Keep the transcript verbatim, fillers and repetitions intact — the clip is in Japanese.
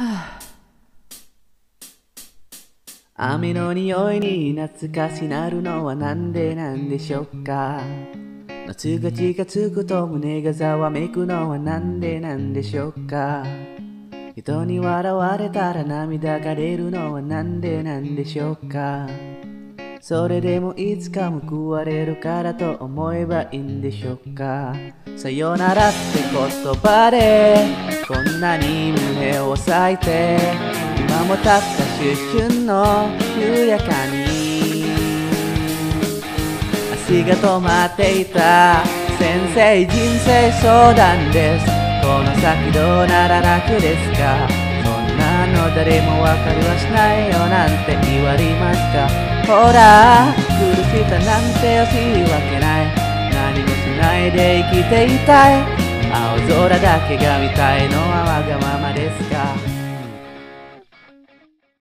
雨の匂いに懐かしなるのはなんでなんでしょうか。夏が近づくと胸がざわめくのはなんでなんでしょうか。人に笑われたら涙が出るのはなんでなんでしょうか。それでもいつか報われるからと思えばいいんでしょうか。さよならって言葉でこんなに胸を裂いて、今もたった一瞬の緩やかに足が止まっていた先生、人生相談です。この先どうなら楽ですか。そんなの誰もわかりはしないよなんて言われますか。ほら苦しさなんて惜しいわけない。何もしないで生きていたい。青空だけが見たいのはわがまま